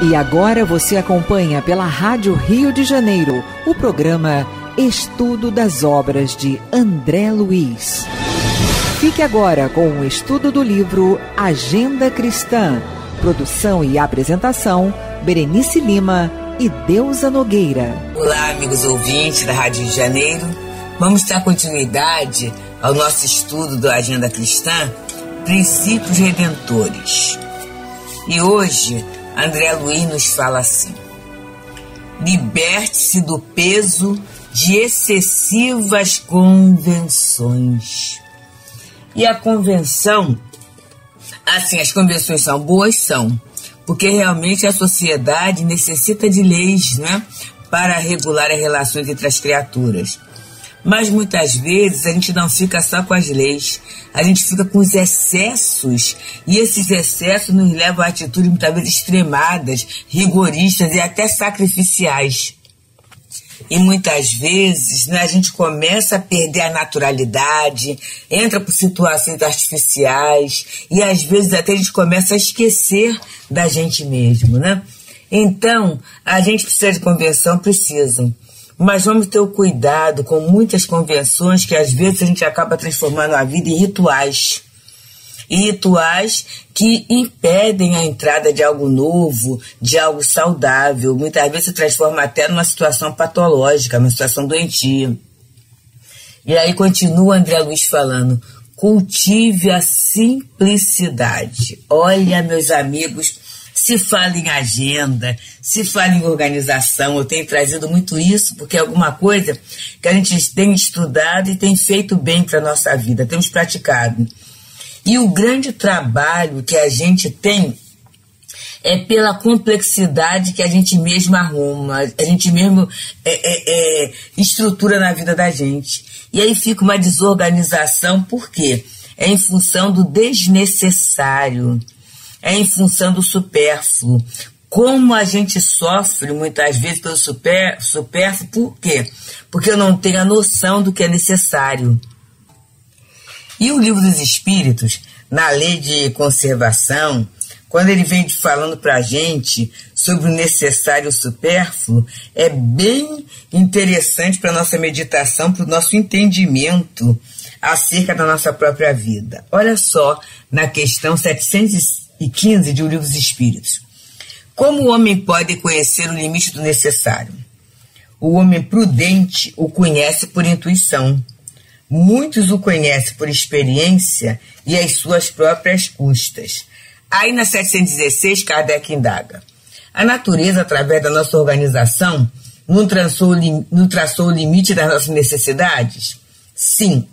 E agora você acompanha pela Rádio Rio de Janeiro o programa Estudo das Obras de André Luiz. Fique agora com o estudo do livro Agenda Cristã. Produção e apresentação, Berenice Lima e Deusa Nogueira. Olá, amigos ouvintes da Rádio Rio de Janeiro. Vamos dar continuidade ao nosso estudo da Agenda Cristã, Princípios Redentores. E hoje, André Luiz nos fala assim: liberte-se do peso de excessivas convenções. E a convenção, assim, as convenções são boas, são, porque realmente a sociedade necessita de leis, né, para regular as relações entre as criaturas. Mas muitas vezes a gente não fica só com as leis, a gente fica com os excessos, e esses excessos nos levam a atitudes muitas vezes extremadas, rigoristas e até sacrificiais. E muitas vezes, né, a gente começa a perder a naturalidade, entra por situações artificiais, e às vezes até a gente começa a esquecer da gente mesmo, né? Então, a gente precisa de convenção, precisa. Mas vamos ter o cuidado com muitas convenções que às vezes a gente acaba transformando a vida em rituais. E rituais que impedem a entrada de algo novo, de algo saudável. Muitas vezes se transforma até numa situação patológica, numa situação doentia. E aí continua André Luiz falando: cultive a simplicidade. Olha, meus amigos, se fala em agenda, se fala em organização, eu tenho trazido muito isso, porque é alguma coisa que a gente tem estudado e tem feito bem para a nossa vida, temos praticado. E o grande trabalho que a gente tem é pela complexidade que a gente mesmo arruma, a gente mesmo estrutura na vida da gente. E aí fica uma desorganização, por quê? É em função do desnecessário. É em função do supérfluo. Como a gente sofre muitas vezes pelo supérfluo, por quê? Porque eu não tenho a noção do que é necessário. E o Livro dos Espíritos, na lei de conservação, quando ele vem falando para a gente sobre o necessário e o supérfluo, é bem interessante para a nossa meditação, para o nosso entendimento acerca da nossa própria vida. Olha só, na questão 715 de O Livro dos Espíritos. Como o homem pode conhecer o limite do necessário? O homem prudente o conhece por intuição. Muitos o conhecem por experiência e às suas próprias custas. Aí na 716, Kardec indaga: a natureza, através da nossa organização, não traçou o limite das nossas necessidades? Sim,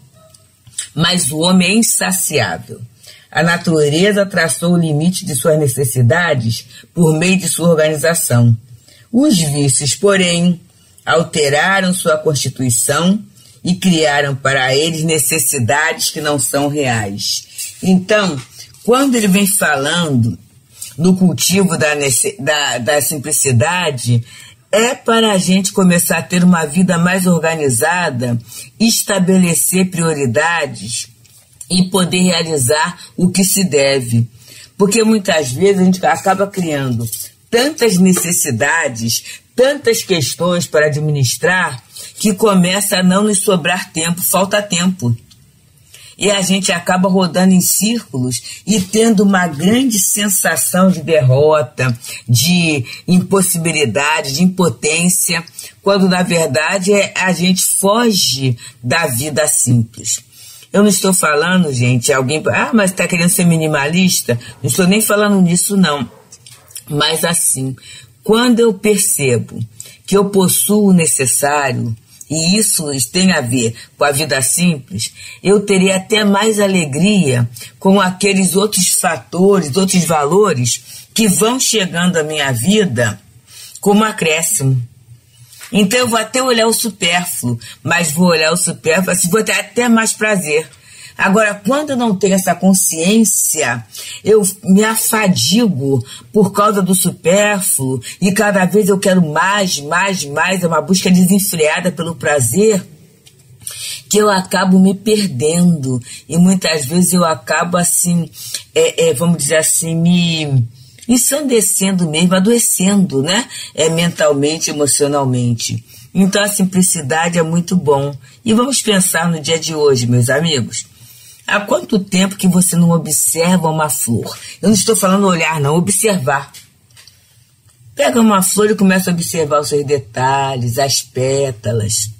mas o homem é insaciável. A natureza traçou o limite de suas necessidades por meio de sua organização. Os vícios, porém, alteraram sua constituição e criaram para eles necessidades que não são reais. Então, quando ele vem falando do cultivo da simplicidade, é para a gente começar a ter uma vida mais organizada, estabelecer prioridades e poder realizar o que se deve. Porque muitas vezes a gente acaba criando tantas necessidades, tantas questões para administrar, que começa a não nos sobrar tempo, falta tempo. E a gente acaba rodando em círculos e tendo uma grande sensação de derrota, de impossibilidade, de impotência, quando na verdade a gente foge da vida simples. Eu não estou falando, gente, alguém... mas está querendo ser minimalista? Não estou nem falando nisso, não. Mas assim, quando eu percebo que eu possuo o necessário, e isso tem a ver com a vida simples, eu terei até mais alegria com aqueles outros fatores, outros valores que vão chegando à minha vida como acréscimo. Então eu vou até olhar o supérfluo, mas vou olhar o supérfluo, assim, vou ter até mais prazer. Agora, quando eu não tenho essa consciência, eu me afadigo por causa do supérfluo e cada vez eu quero mais, é uma busca desenfreada pelo prazer, que eu acabo me perdendo e muitas vezes eu acabo assim, vamos dizer assim, me ensandecendo mesmo, adoecendo, né? Mentalmente, emocionalmente. Então a simplicidade é muito bom. E vamos pensar no dia de hoje, meus amigos. Há quanto tempo que você não observa uma flor? Eu não estou falando olhar, não, observar. Pega uma flor e começa a observar os seus detalhes, as pétalas,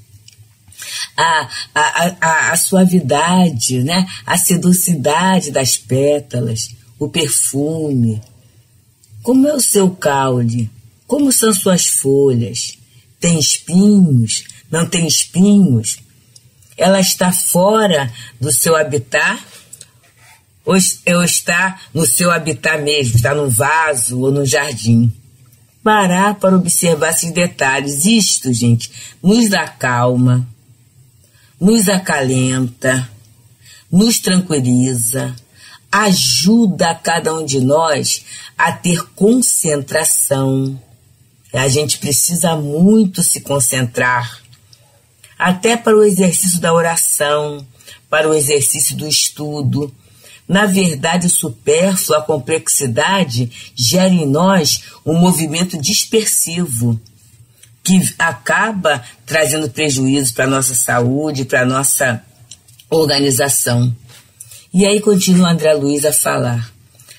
a suavidade, né? A sedosidade das pétalas, o perfume. Como é o seu caule? Como são suas folhas? Tem espinhos? Não tem espinhos? Ela está fora do seu habitat? Ou está no seu habitat mesmo? Está num vaso ou num jardim? Parar para observar esses detalhes. Isto, gente, nos acalma, nos acalenta, nos tranquiliza, ajuda a cada um de nós a ter concentração. A gente precisa muito se concentrar, até para o exercício da oração, para o exercício do estudo. Na verdade, o supérfluo, a complexidade, gera em nós um movimento dispersivo, que acaba trazendo prejuízo para a nossa saúde, para a nossa organização. E aí continua André Luiz a falar.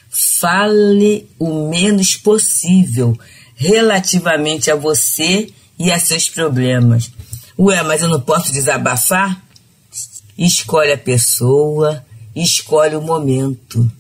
Fale o menos possível relativamente a você e a seus problemas. Ué, mas eu não posso desabafar? Escolhe a pessoa, escolhe o momento.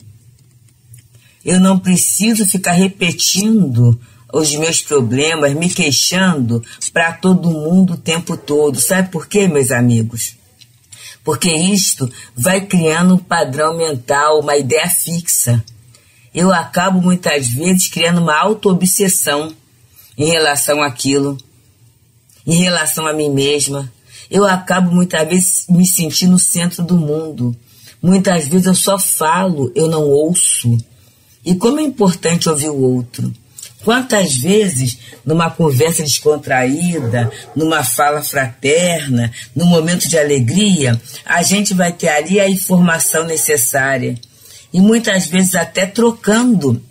Eu não preciso ficar repetindo os meus problemas, me queixando para todo mundo o tempo todo. Sabe por quê, meus amigos? Porque isto vai criando um padrão mental, uma ideia fixa. Eu acabo muitas vezes criando uma auto-obsessão em relação àquilo, em relação a mim mesma. Eu acabo muitas vezes me sentindo no centro do mundo. Muitas vezes eu só falo, eu não ouço. E como é importante ouvir o outro. Quantas vezes, numa conversa descontraída, numa fala fraterna, num momento de alegria, a gente vai ter ali a informação necessária. E muitas vezes até trocando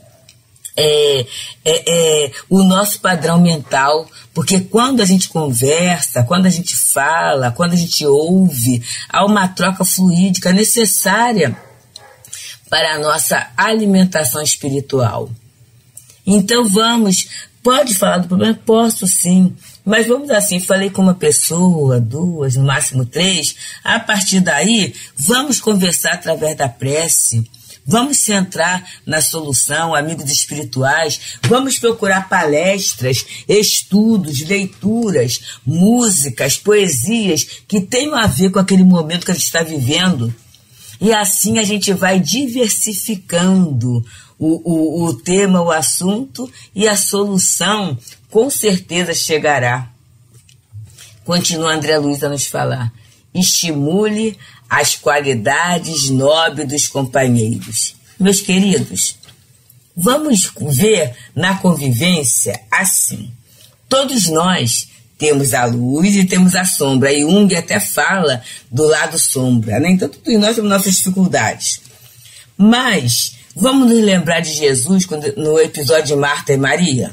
o nosso padrão mental, porque quando a gente conversa, quando a gente fala, quando a gente ouve, há uma troca fluídica necessária para a nossa alimentação espiritual. Então pode falar do problema? Posso sim, mas vamos assim, falei com uma pessoa, duas, no máximo 3, a partir daí, vamos conversar através da prece, vamos centrar na solução, amigos espirituais, vamos procurar palestras, estudos, leituras, músicas, poesias que tenham a ver com aquele momento que a gente está vivendo. E assim a gente vai diversificando o tema, o assunto, e a solução com certeza chegará. Continua André Luiz a nos falar. Estimule as qualidades nobres dos companheiros. Meus queridos, vamos ver na convivência assim. Todos nós temos a luz e temos a sombra. E Jung até fala do lado sombra, né? Então todos nós temos nossas dificuldades. Mas vamos nos lembrar de Jesus no episódio de Marta e Maria,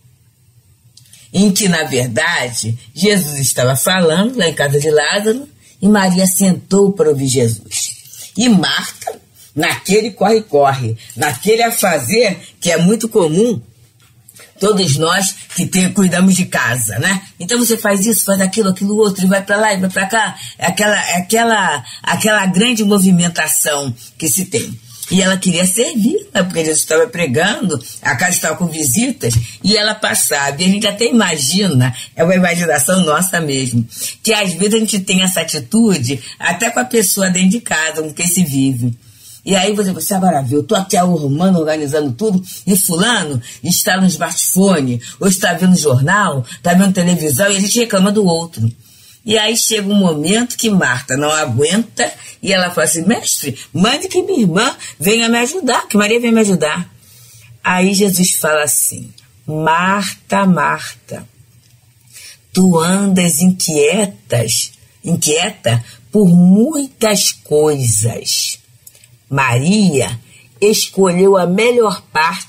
em que, na verdade, Jesus estava falando lá em casa de Lázaro e Maria sentou para ouvir Jesus. E Marta, naquele corre-corre, naquele a fazer que é muito comum, todos nós que cuidamos de casa, né? Então você faz isso, faz aquilo outro, e vai para lá e vai para cá. Aquela grande movimentação que se tem. E ela queria servir, né? Porque Jesus estava pregando, a casa estava com visitas, e ela passava. E a gente até imagina, é uma imaginação nossa mesmo, que às vezes a gente tem essa atitude até com a pessoa dentro de casa, com quem se vive. E aí você agora viu, eu estou aqui arrumando, organizando tudo, e fulano está no smartphone, ou está vendo jornal, está vendo televisão, e a gente reclama do outro. E aí chega um momento que Marta não aguenta, e ela fala assim, mestre, mande que minha irmã venha me ajudar, que Maria venha me ajudar. Aí Jesus fala assim, Marta, Marta, tu andas inquieta por muitas coisas. Maria escolheu a melhor parte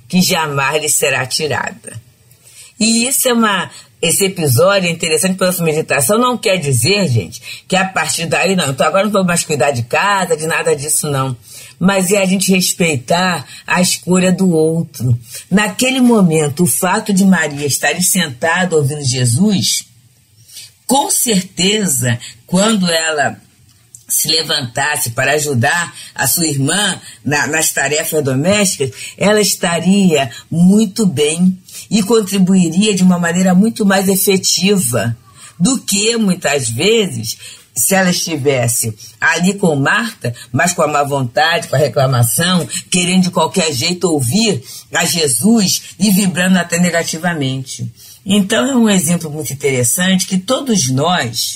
que jamais lhe será tirada. E esse episódio é interessante pela sua meditação, não quer dizer, gente, que a partir daí, não, então agora não vou mais cuidar de casa, de nada disso, não. Mas é a gente respeitar a escolha do outro. Naquele momento, o fato de Maria estar ali sentada ouvindo Jesus, com certeza, quando ela se levantasse para ajudar a sua irmã nas tarefas domésticas, ela estaria muito bem e contribuiria de uma maneira muito mais efetiva do que, muitas vezes, se ela estivesse ali com Marta, mas com a má vontade, com a reclamação, querendo de qualquer jeito ouvir a Jesus e vibrando até negativamente. Então é um exemplo muito interessante que todos nós,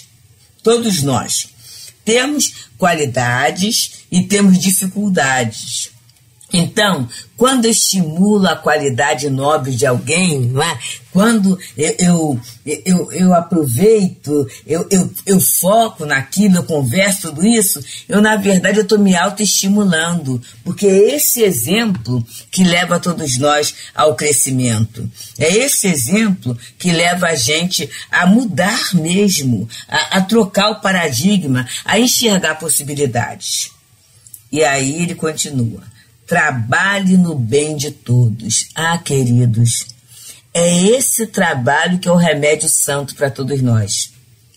temos qualidades e temos dificuldades. Então, quando eu estimulo a qualidade nobre de alguém, não é? Quando eu aproveito, eu foco naquilo, eu converso tudo isso, na verdade, eu estou me autoestimulando, porque é esse exemplo que leva todos nós ao crescimento. É esse exemplo que leva a gente a mudar mesmo, a trocar o paradigma, a enxergar possibilidades. E aí ele continua. Trabalhe no bem de todos. Ah, queridos, é esse trabalho que é o remédio santo para todos nós.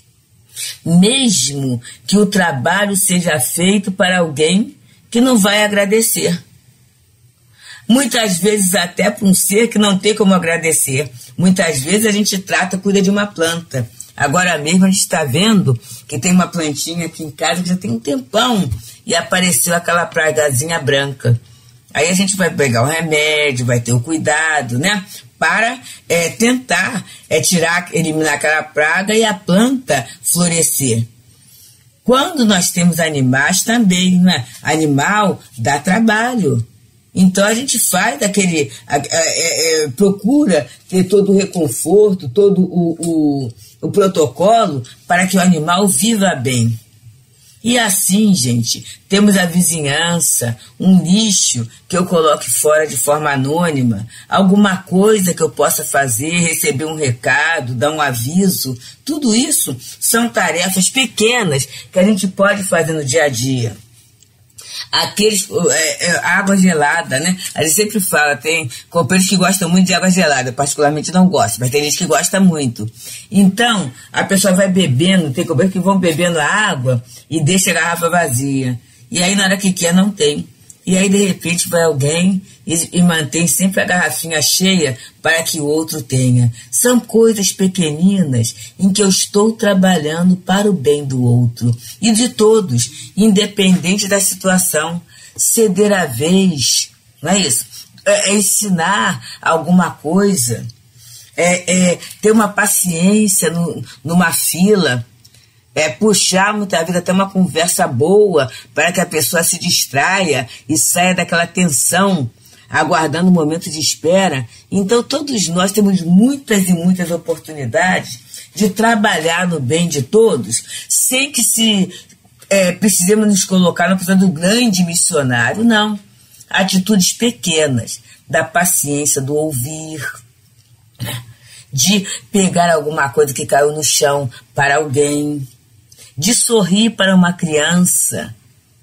Mesmo que o trabalho seja feito para alguém que não vai agradecer. Muitas vezes até para um ser que não tem como agradecer. Muitas vezes a gente cuida de uma planta. Agora mesmo a gente está vendo que tem uma plantinha aqui em casa que já tem um tempão e apareceu aquela pragazinha branca. Aí a gente vai pegar o remédio, vai ter o cuidado, né? Para tentar eliminar aquela praga e a planta florescer. Quando nós temos animais também, né? Animal dá trabalho. Então a gente faz procura ter todo o reconforto, todo o protocolo para que o animal viva bem. E assim, gente, temos a vizinhança, um lixo que eu coloque fora de forma anônima, alguma coisa que eu possa fazer, receber um recado, dar um aviso, tudo isso são tarefas pequenas que a gente pode fazer no dia a dia. Água gelada, né? A gente sempre fala, tem companheiros que gostam muito de água gelada, eu particularmente não gosto, mas tem gente que gosta muito. Então, a pessoa vai bebendo, tem companheiros que vão bebendo a água e deixa a garrafa vazia. E aí, na hora que quer, não tem. E aí, de repente, vai alguém e mantém sempre a garrafinha cheia para que o outro tenha. São coisas pequeninas em que eu estou trabalhando para o bem do outro e de todos, independente da situação. Ceder a vez, não é isso? É ensinar alguma coisa, ter uma paciência numa fila, puxar muitas vezes até uma conversa boa para que a pessoa se distraia e saia daquela tensão, aguardando o momento de espera. Então todos nós temos muitas e muitas oportunidades de trabalhar no bem de todos, sem que precisemos nos colocar na posição do grande missionário, não. Atitudes pequenas, da paciência, do ouvir, de pegar alguma coisa que caiu no chão para alguém, de sorrir para uma criança,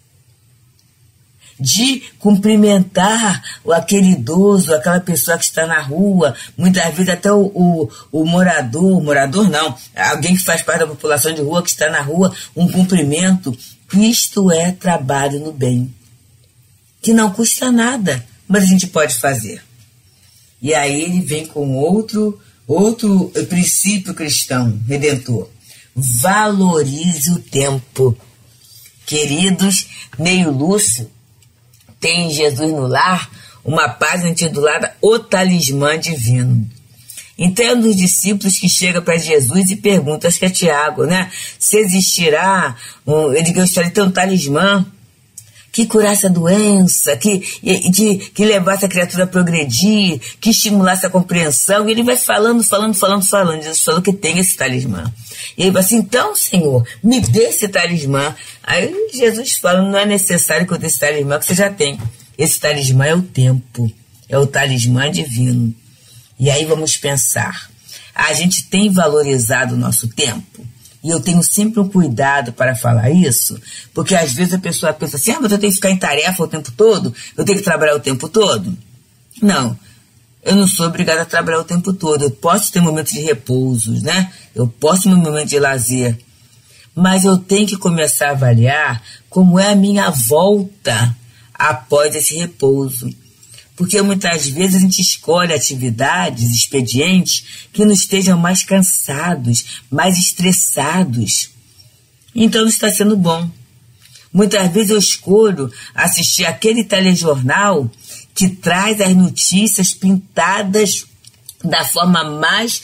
de cumprimentar aquele idoso, aquela pessoa que está na rua, muitas vezes até o morador não, alguém que faz parte da população de rua, que está na rua, um cumprimento. Isto é trabalho no bem, que não custa nada, mas a gente pode fazer. E aí ele vem com outro princípio cristão, redentor. Valorize o tempo. Queridos, Neio Lúcio tem em Jesus no Lar uma página intitulada O Talismã Divino. Então é um dos discípulos que chega para Jesus e pergunta, acho que é Tiago, né? Se existirá, ele gostaria de ter um talismã que curasse a doença, que levasse a criatura a progredir, que estimulasse a compreensão. E ele vai falando. Jesus falou que tem esse talismã. E ele vai assim, então, Senhor, me dê esse talismã. Aí Jesus fala, não é necessário que eu dê esse talismã, que você já tem. Esse talismã é o tempo. É o talismã divino. E aí vamos pensar. A gente tem valorizado o nosso tempo? E eu tenho sempre um cuidado para falar isso, porque às vezes a pessoa pensa assim, mas eu tenho que ficar em tarefa o tempo todo? Eu tenho que trabalhar o tempo todo? Não, eu não sou obrigada a trabalhar o tempo todo. Eu posso ter momentos de repouso, né? Eu posso ter um momento de lazer. Mas eu tenho que começar a avaliar como é a minha volta após esse repouso. Porque muitas vezes a gente escolhe atividades, expedientes, que nos estejam mais cansados, mais estressados. Então não está sendo bom. Muitas vezes eu escolho assistir aquele telejornal que traz as notícias pintadas da forma mais,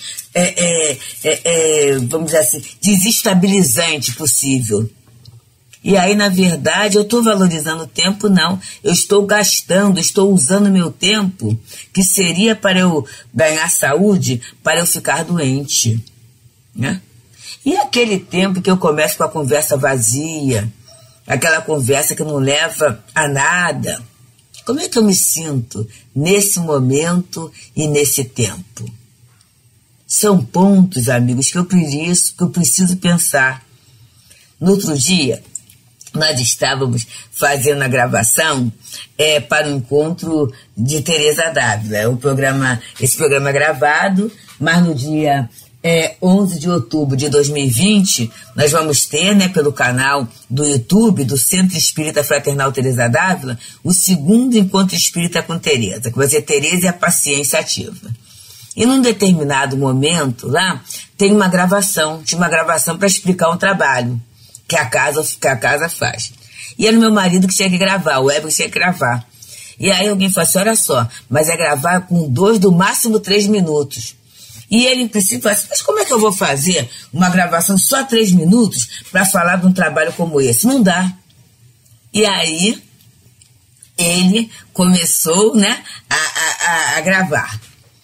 vamos dizer assim, desestabilizante possível. E aí, na verdade, eu estou valorizando o tempo? Não. Eu estou gastando, estou usando meu tempo, que seria para eu ganhar saúde, para eu ficar doente, né? E aquele tempo que eu começo com a conversa vazia, aquela conversa que não leva a nada, como é que eu me sinto nesse momento e nesse tempo? São pontos, amigos, que eu preciso pensar. No outro dia, nós estávamos fazendo a gravação para o encontro de Teresa Dávila. Esse programa é gravado, mas no dia 11 de outubro de 2020, nós vamos ter, né, pelo canal do YouTube do Centro Espírita Fraternal Teresa Dávila, o segundo encontro espírita com Teresa, que vai ser Teresa e a Paciência Ativa. E num determinado momento lá, tinha uma gravação para explicar um trabalho que a casa faz. E era o meu marido que tinha que gravar, o Weber que tinha que gravar. E aí alguém falou assim, olha só, mas é gravar com 2, do máximo 3 minutos. E ele, em princípio, falou assim, mas como é que eu vou fazer uma gravação só 3 minutos para falar de um trabalho como esse? Não dá. E aí, ele começou, né, a gravar.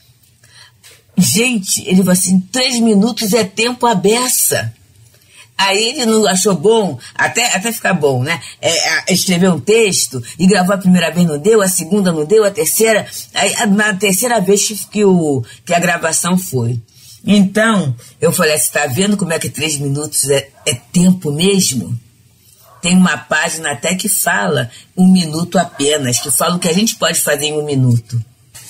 Gente, ele falou assim, 3 minutos é tempo à beça. Aí ele não achou bom, até ficar bom, né? Escreveu um texto e gravou a primeira vez, não deu, a segunda não deu, a terceira, aí, na terceira vez que a gravação foi. Então, eu falei, você está vendo como é que 3 minutos é tempo mesmo? Tem uma página até que fala 1 minuto apenas, que fala o que a gente pode fazer em 1 minuto.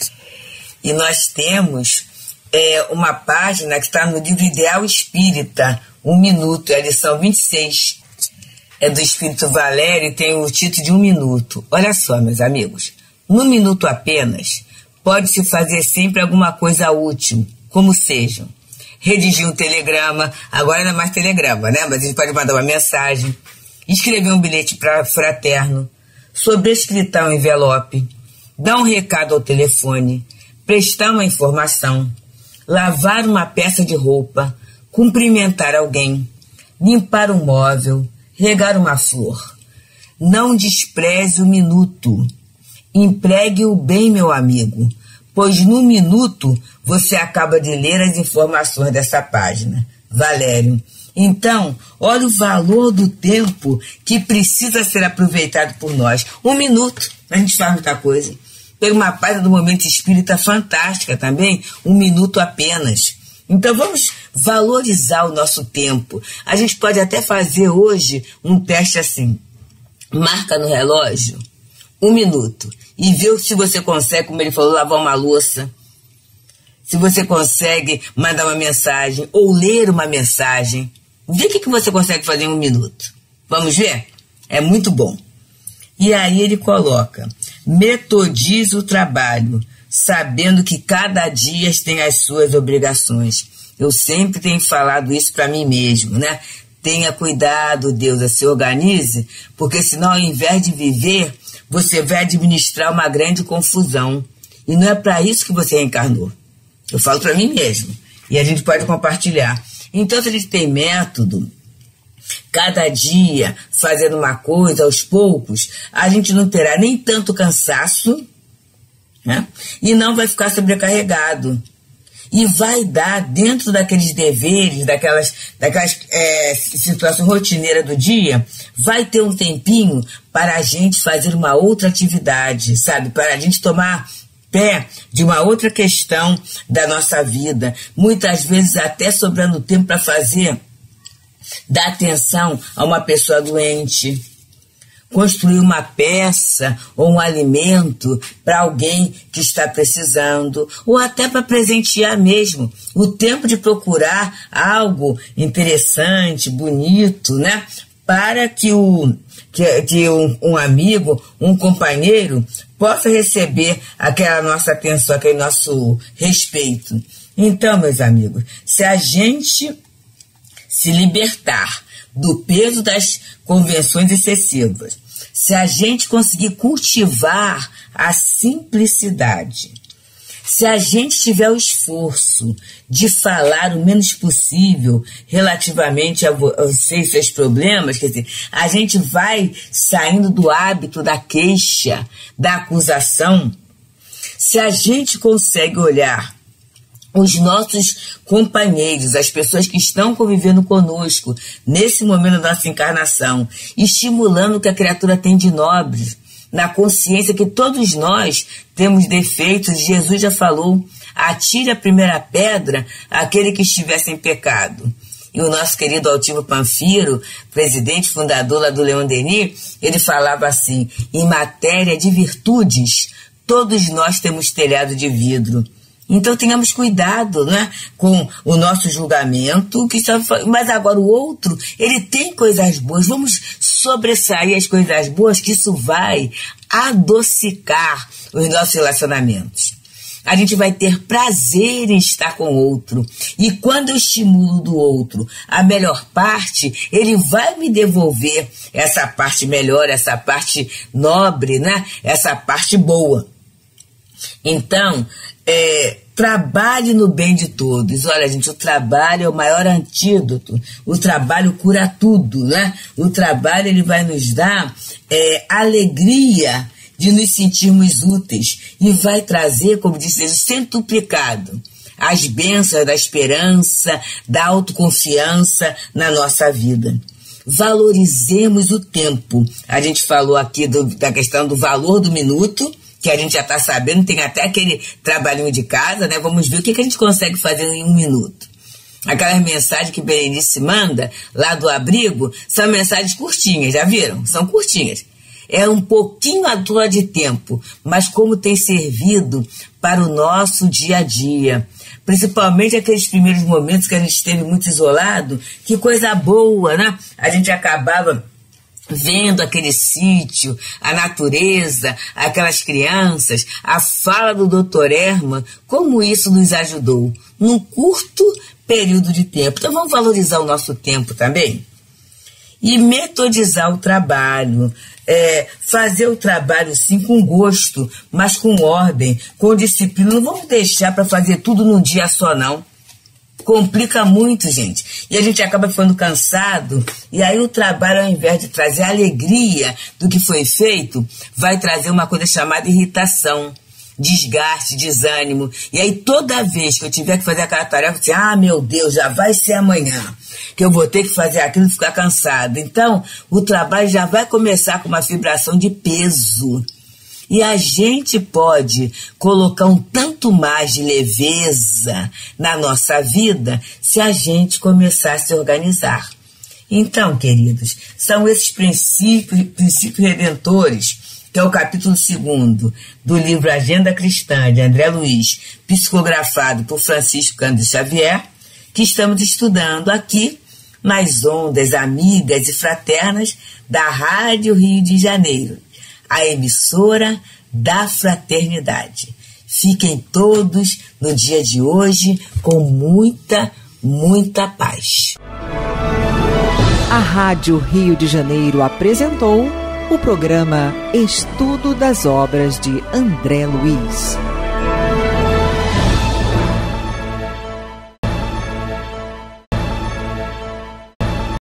E nós temos uma página que está no livro Ideal Espírita, 1 minuto, é a lição 26. É do Espírito Valério e tem o título de 1 minuto. Olha só, meus amigos, 1 minuto apenas pode-se fazer sempre alguma coisa útil, como seja, redigir um telegrama, agora não é mais telegrama, né? Mas a gente pode mandar uma mensagem, escrever um bilhete para fraterno, sobrescritar um envelope, dar um recado ao telefone, prestar uma informação, lavar uma peça de roupa, cumprimentar alguém, limpar um móvel, regar uma flor. Não despreze o minuto. Empregue-o bem, meu amigo, pois no minuto você acaba de ler as informações dessa página. Valério. Então, olha o valor do tempo que precisa ser aproveitado por nós. 1 minuto, a gente faz muita coisa. Tem uma página do Momento Espírita fantástica também, 1 minuto apenas. Então vamos valorizar o nosso tempo. A gente pode até fazer hoje um teste assim. Marca no relógio 1 minuto e vê se você consegue, como ele falou, lavar uma louça. Se você consegue mandar uma mensagem ou ler uma mensagem. Vê o que você consegue fazer em 1 minuto. Vamos ver? É muito bom. E aí ele coloca, metodize o trabalho, sabendo que cada dia tem as suas obrigações. Eu sempre tenho falado isso para mim mesmo, né? Tenha cuidado, Deus, se organize, porque senão ao invés de viver, você vai administrar uma grande confusão. E não é para isso que você reencarnou. Eu falo para mim mesmo. E a gente pode compartilhar. Então, se a gente tem método, cada dia fazendo uma coisa aos poucos, a gente não terá nem tanto cansaço, né? E não vai ficar sobrecarregado. E vai dar, dentro daqueles deveres, daquelas situações rotineiras do dia, vai ter um tempinho para a gente fazer uma outra atividade, sabe? Para a gente tomar pé de uma outra questão da nossa vida, muitas vezes até sobrando tempo para dar atenção a uma pessoa doente, construir uma peça ou um alimento para alguém que está precisando, ou até para presentear mesmo. O tempo de procurar algo interessante, bonito, né? Para que um amigo, um companheiro possa receber aquela nossa atenção, aquele nosso respeito. Então, meus amigos, se a gente se libertar do peso das convenções excessivas, se a gente conseguir cultivar a simplicidade, se a gente tiver o esforço de falar o menos possível relativamente a você e seus problemas, quer dizer, a gente vai saindo do hábito da queixa, da acusação. Se a gente consegue olhar os nossos companheiros, as pessoas que estão convivendo conosco nesse momento da nossa encarnação, estimulando o que a criatura tem de nobre, na consciência que todos nós temos defeitos. Jesus já falou: atire a primeira pedra aquele que estiver sem pecado. E o nosso querido Altivo Panfiro, presidente fundador lá do Leon Denis, ele falava assim: em matéria de virtudes, todos nós temos telhado de vidro. Então tenhamos cuidado, né, com o nosso julgamento, mas agora o outro, ele tem coisas boas, vamos sobressair as coisas boas, que isso vai adocicar os nossos relacionamentos. A gente vai ter prazer em estar com o outro, e quando eu estimulo do outro a melhor parte, ele vai me devolver essa parte melhor, essa parte nobre, né, essa parte boa. Então, trabalhe no bem de todos. Olha, gente, o trabalho é o maior antídoto. O trabalho cura tudo, né? O trabalho, ele vai nos dar alegria de nos sentirmos úteis e vai trazer, como disse Jesus, centuplicado as bênçãos da esperança, da autoconfiança na nossa vida. Valorizemos o tempo. A gente falou aqui da questão do valor do minuto, que a gente já está sabendo, tem até aquele trabalhinho de casa, né? Vamos ver o que a gente consegue fazer em 1 minuto. Aquelas mensagens que Berenice manda lá do abrigo são mensagens curtinhas, já viram? São curtinhas. É um pouquinho à toa de tempo, mas como tem servido para o nosso dia a dia. Principalmente aqueles primeiros momentos que a gente esteve muito isolado, que coisa boa, né? A gente acabava vendo aquele sítio, a natureza, aquelas crianças, a fala do Dr. Herman, como isso nos ajudou num curto período de tempo. Então vamos valorizar o nosso tempo também e metodizar o trabalho, fazer o trabalho sim com gosto, mas com ordem, com disciplina. Não vamos deixar para fazer tudo num dia só, não. Complica muito, gente. E a gente acaba ficando cansado, e aí o trabalho, ao invés de trazer alegria do que foi feito, vai trazer uma coisa chamada irritação, desgaste, desânimo. E aí toda vez que eu tiver que fazer aquela tarefa, eu digo, meu Deus, já vai ser amanhã que eu vou ter que fazer aquilo e ficar cansado. Então, o trabalho já vai começar com uma vibração de peso. E a gente pode colocar um tanto mais de leveza na nossa vida se a gente começar a se organizar. Então, queridos, são esses princípios redentores, que é o capítulo 2 do livro Agenda Cristã, de André Luiz, psicografado por Francisco Cândido Xavier, que estamos estudando aqui nas ondas amigas e fraternas da Rádio Rio de Janeiro, a emissora da fraternidade. Fiquem todos no dia de hoje com muita, muita paz. A Rádio Rio de Janeiro apresentou o programa Estudo das Obras de André Luiz.